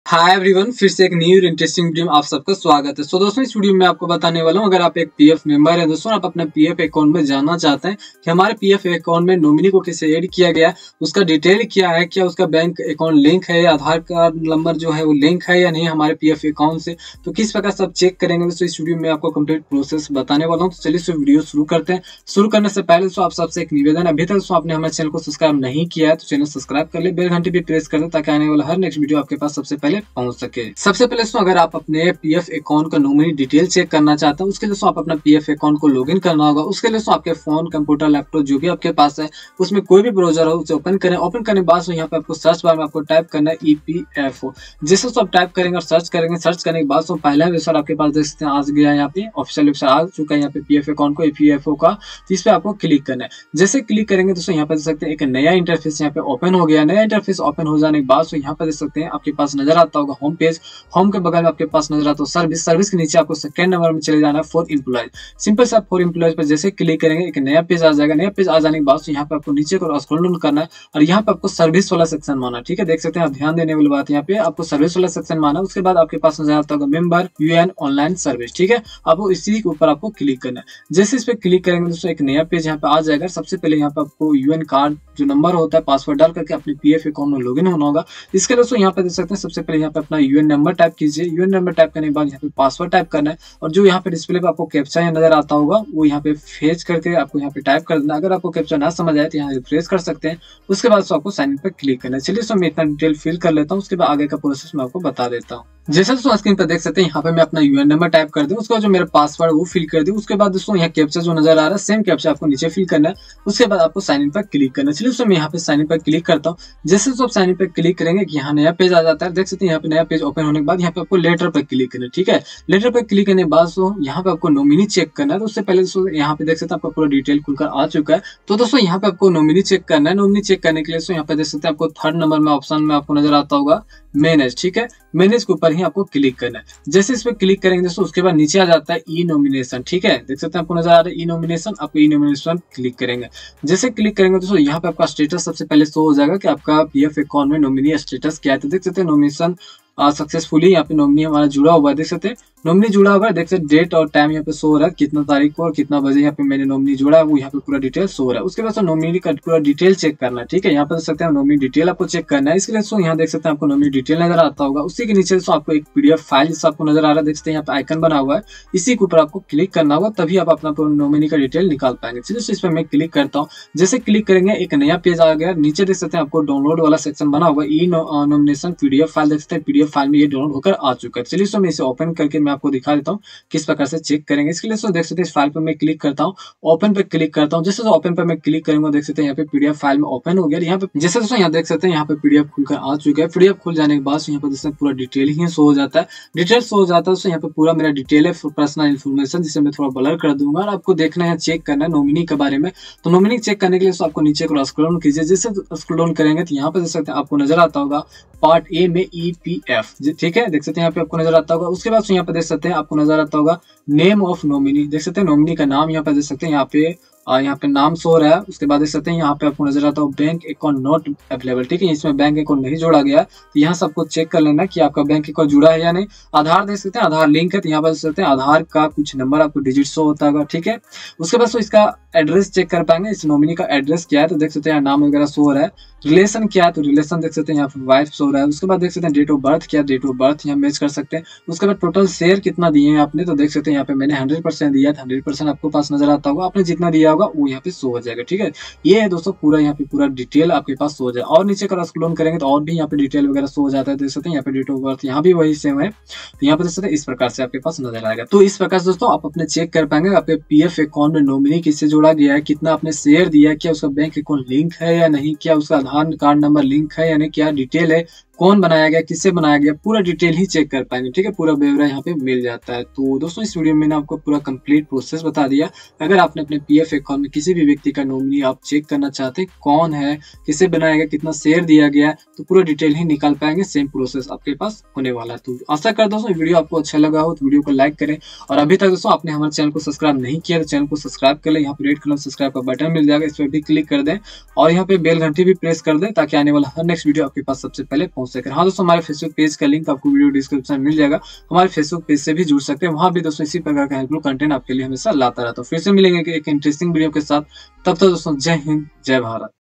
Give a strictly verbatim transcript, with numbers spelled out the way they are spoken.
Hi everyone, फिर से एक न्यू इंटरेस्टिंग वीडियो में आप सबका स्वागत है। सो दोस्तों, इस वीडियो में आपको बताने वाला हूं, अगर आप एक पीएफ मेंबर है दोस्तों, आप अपने पीएफ अकाउंट में जानना चाहते हैं कि हमारे पीएफ अकाउंट में नॉमिनी को कैसे ऐड किया गया है, उसका डिटेल क्या है, क्या उसका बैंक अकाउंट लिंक है या आधार कार्ड नंबर जो है वो लिंक है या नहीं हमारे पीएफ अकाउंट से, तो किस प्रकार से आप चेक करेंगे दोस्तों, इस वीडियो में आपको कंप्लीट प्रोसेस बताने वाला हूँ। तो चलिए इस वीडियो शुरू करते हैं। शुरू करने से पहले दोस्तों आप सबसे एक निवेदन, अभी तक दोस्तों आपने हमारे चैनल को सब्सक्राइब नहीं किया है तो चैनल सब्सक्राइब कर ले, बेल घंटी भी प्रेस कर दे ताकि आने वाला हर नेक्स्ट वीडियो आपके पास सबसे पहले पहुंच सके। सबसे पहले दोस्तों अगर आप अपने पीएफ अकाउंट का नॉमिनी डिटेल चेक करना चाहते हैं, उसके लिए दोस्तों आप अपना पीएफ अकाउंट को लॉगिन करना होगा। उसके लिए दोस्तों आपके फोन, कंप्यूटर, लैपटॉप जो भी आपके पास है उसमें कोई भी ब्राउजर हो उसे ओपन करें। ओपन करने के बाद यहाँ पे आपको सर्च बार में आपको टाइप करना है ईपीएफओ। जैसे दोस्तों आप टाइप करेंगे और सर्च करेंगे, सर्च करने के बाद दोस्तों पहला वेबसाइट आपके पास देख सकते हैं आ गया है, यहाँ पे ऑफिशियल वेबसाइट आ चुका है यहाँ पे पीएफ अकाउंट को ईपीएफओ का। तो इस पे आपको क्लिक करना है। जैसे क्लिक करेंगे दोस्तों यहाँ पे देख सकते हैं एक नया इंटरफेस यहाँ पे ओपन हो गया। नया इंटरफेस ओपन हो जाने के बाद यहाँ पे देख सकते हैं आपके पास नजर आता होगा होम पेज। होम के बगल में आपके पास नजर आता है सर्विस। सर्विस के नीचे आपको सेकंड नंबर में चले जाना है फॉर एम्प्लॉयज। सिंपल से आप फॉर एम्प्लॉयज पर जैसे क्लिक करेंगे एक नया पेज आ जाएगा। नया पेज आ जाने के बाद यहाँ पे आपको नीचे को स्क्रॉल डाउन करना है और यहाँ पे आपको सर्विस वाला सेक्शन माना है। ठीक है, देख सकते हैं आप ध्यान देने वाली बात, यहाँ पे आपको सर्विस वाला सेक्शन माना। उसके बाद आपके पास नजर आता होगा मेंबर यूएन ऑनलाइन सर्विस। ठीक है, आपको इसी के ऊपर आपको क्लिक करना है। जैसे इस पे क्लिक करेंगे दोस्तों एक नया पेज यहाँ पे आ जाएगा। सबसे पहले यहाँ पे आपको यूएन कार्ड जो नंबर होता है पासवर्ड डाल करके अपने पीएफ अकाउंट में लॉगिन होना होगा। इसके दोस्तों यहाँ पे देख सकते हैं सबसे पहले यहाँ पे अपना यूएन नंबर टाइप कीजिए। यूएन नंबर टाइप करने के बाद यहाँ पे पासवर्ड टाइप करना है और जो यहाँ पे डिस्प्ले पे आपको कैप्चा नजर आता होगा वो यहाँ पे फेच करके आपको यहाँ पे टाइप कर देना। अगर आपको कैप्चा ना समझ आए तो यहाँ रिफ्रेश कर सकते हैं। उसके बाद आपको साइन इन पर क्लिक करना है। चलिए सो मैं इतना डिटेल फिल कर लेता हूँ, उसके बाद आगे का प्रोसेस मैं आपको बता देता हूँ। जैसे दोस्तों स्क्रीन पर देख सकते हैं यहाँ पे मैं अपना यूएन नंबर टाइप कर दूं, उसके बाद जो मेरा पासवर्ड वो फिल कर दूं। उसके बाद दोस्तों यहाँ कैप्चा जो नजर आ रहा है सेम कैप्चा आपको नीचे फिल करना है। उसके बाद आपको साइन इन पर क्लिक करना है। चलिए दोस्तों मैं यहाँ पे साइन इन पर क्लिक करता हूँ। जैसे दोस्तों आप साइन इन पर क्लिक करेंगे कि यहाँ नया पेज आ जाता है। देख सकते हैं यहाँ पे नया पेज ओपन होने के बाद यहाँ पे आपको लेटर पर क्लिक करना है। ठीक है, लेटर पर क्लिक करने के बाद दोस्तों यहाँ पे आपको नॉमिनी चेक करना है। तो उससे पहले दोस्तों यहाँ पे देख सकते हैं आपका पूरा डिटेल खुलकर आ चुका है। तो दोस्तों यहाँ पे आपको नॉमिनी चेक करना है। नॉमिनी चेक करने के लिए दोस्तों यहाँ पे देख सकते हैं आपको थर्ड नंबर में ऑप्शन में आपको नजर आता होगा मैनेज। ठीक है, मैनेज के ऊपर ही आपको क्लिक करना है। जैसे इस पे क्लिक करेंगे दोस्तों उसके बाद नीचे आ जाता है ई नॉमिनेशन। ठीक है, देख सकते हैं आपको नजर आ रहा है ई नॉमिनेशन। आपको ई नॉमिनेशन क्लिक करेंगे। जैसे क्लिक करेंगे दोस्तों यहाँ पे आपका स्टेटस सबसे पहले शो हो जाएगा कि आपका पीएफ अकाउंट में नॉमिनी स्टेटस क्या है। तो देख सकते हैं नॉमिनेशन सक्सेसफुली यहाँ पे नॉमिनी हमारा जुड़ा हुआ है। देख सकते हैं नॉमिनी जुड़ा हुआ है। देख सकते डेट और टाइम यहाँ पे शो हो रहा है, कितना तारीख को और कितना बजे यहाँ पे मैंने नॉमिनी जोड़ा है वो यहाँ पे पूरा डिटेल शो हो रहा है। उसके बाद नॉमिनी का पूरा डिटेल चेक करना है। ठीक है, यहाँ पे देख सकते हैं नॉमिनी डिटेल आपको चेक करना है। इसके लिए दोस्तों यहाँ देख सकते हैं आपको नॉमिनी डिटेल नजर आता होगा। उसी के नीचे दोस्तों आपको एक पीडीएफ फाइल जैसा आपको नजर आ रहा है। देख सकते हैं यहाँ पे आइकन बना हुआ है, इसी के ऊपर आपको क्लिक करना होगा, तभी आप अपना नॉमिनी का डिटेल निकाल पाएंगे। चलिए इस पर मैं क्लिक करता हूँ। जैसे क्लिक करेंगे एक नया पेज आ गया। नीचे देख सकते हैं आपको डाउनलोड वाला सेक्शन बना हुआ ई नॉमिनेशन पीडीएफ फाइल। देख सकते हैं पीडीएफ फाइल में ये डाउनलोड होकर आ चुका है। चलिए सो मैं इसे ओपन करके मैं आपको दिखा देता हूँ किस प्रकार से चेक करेंगे। इसके लिए सो देख सकते हैं इस फाइल पर मैं क्लिक करता हूँ, ओपन पे क्लिक करता हूँ। जैसे ओपन पे मैं क्लिक करूंगा देख सकते हैं यहाँ पे पीडीएफ फाइल में ओपन हो गया। यहाँ पे जैसे दोस्तों यहाँ देख सकते हैं यहाँ पे पीडीएफ खुलकर आ चुका है। पीडीएफ खुल जाने के बाद यहाँ पे देख सकते हैं पूरा डिटेल ही शो हो जाता है। डिटेल शो हो जाता है दोस्तों यहाँ पे पूरा मेरा डिटेल है, पर्सनल इन्फॉर्मेशन, जिसे मैं थोड़ा ब्लर कर दूंगा। और आपको देखना है चेक करना है नॉमिनी के बारे में। तो नॉमिनी चेक करने के लिए आपको नीचे को स्क्रॉल डाउन कीजिए। जैसे स्क्रॉल डाउन करेंगे तो यहाँ पे देख सकते हैं आपको नजर आता होगा पार्ट ए में ईपीएफ। ठीक है, देख सकते हैं यहाँ पे आपको नजर आता होगा। उसके बाद यहाँ पे देख सकते हैं आपको नजर आता होगा नेम ऑफ नॉमिनी। देख सकते हैं नॉमिनी का नाम यहाँ पे देख सकते हैं यहाँ पे और यहाँ पे नाम शो हो रहा है। उसके बाद देख सकते हैं यहाँ पे आपको नजर आता है बैंक अकाउंट नॉट अवेलेबल। ठीक है, इसमें बैंक अकाउंट नहीं जोड़ा गया, तो यहाँ सबको चेक कर लेना कि आपका बैंक अकाउंट जुड़ा है या नहीं। आधार देख सकते हैं आधार लिंक है, तो यहाँ पर देख सकते हैं आधार का कुछ नंबर आपको डिजिट शो होता होगा। ठीक है, उसके बाद तो इसका एड्रेस चेक कर पाएंगे, इस नॉमिनी का एड्रेस क्या है। तो देख सकते हैं नाम वगैरह शो हो रहा है। रिलेशन क्या है, तो रिलेशन देख सकते हैं यहाँ पे वाइफ शो हो रहा है। उसके बाद देख सकते हैं डेट ऑफ बर्थ क्या, डेट ऑफ बर्थ यहाँ मैच कर सकते हैं। उसके बाद टोटल शेयर कितना दिए हैं आपने, तो देख सकते हैं यहाँ पे मैंने हंड्रेड परसेंट दिया था। हंड्रेड परसेंट आपको पास नजर आता होगा, आपने जितना दिया होगा वो यहाँ पे शो हो जाएगा। ठीक है, ये है दोस्तों पूरा यहाँ पे पूरा डिटेल आपके पास शो हो जाएगा। और नीचे का स्क्रॉल करेंगे तो और भी यहाँ पे डिटेल वगैरह शो हो जाता है। देख सकते हैं यहाँ पे डेट ऑफ बर्थ यहाँ भी वही सेम है। तो यहाँ पे देख सकते हैं इस प्रकार से आपके पास नजर आएगा। तो इस प्रकार से दोस्तों आप अपने चेक कर पाएंगे आपके पीएफ अकाउंट में नॉमिनी किससे जोड़ा गया है, कितना आपने शेयर दिया है, क्या उसका बैंक अकाउंट लिंक है या नहीं, क्या उसका आधार कार्ड नंबर लिंक है यानी क्या डिटेल है, कौन बनाया गया, किससे बनाया गया, पूरा डिटेल ही चेक कर पाएंगे। ठीक है, पूरा ब्यौरा यहाँ पे मिल जाता है। तो दोस्तों इस वीडियो में मैंने आपको पूरा कंप्लीट प्रोसेस बता दिया। अगर आपने अपने पीएफ अकाउंट में किसी भी व्यक्ति का नॉमिनी आप चेक करना चाहते हैं कौन है, किससे बनाया गया, कितना शेयर दिया गया, तो पूरा डिटेल ही निकाल पाएंगे। सेम प्रोसेस आपके पास होने वाला है। तो आशा करता हूँ दोस्तों वीडियो आपको अच्छा लगा हो तो वीडियो को लाइक करें। और अभी तक दोस्तों आपने हमारे चैनल को सब्सक्राइब नहीं किया तो चैनल को सब्सक्राइब कर ले। यहाँ पे रेड कलर सब्सक्राइब का बटन मिल जाएगा, इस पर भी क्लिक कर दें और यहाँ पे बेल घंटी भी प्रेस कर दें ताकि आने वाला हर नेक्स्ट वीडियो आपके पास सबसे पहले पहुंच पहुंच सके। हाँ दोस्तों, हमारे फेसबुक पेज का लिंक आपको वीडियो डिस्क्रिप्शन में मिल जाएगा। हमारे फेसबुक पेज से भी जुड़ सकते हैं, वहां भी दोस्तों इसी प्रकार का हेल्पफुल कंटेंट आपके लिए हमेशा लाता रहता हूँ। फिर से मिलेंगे एक इंटरेस्टिंग वीडियो के साथ, तब तक दोस्तों जय हिंद, जय भारत।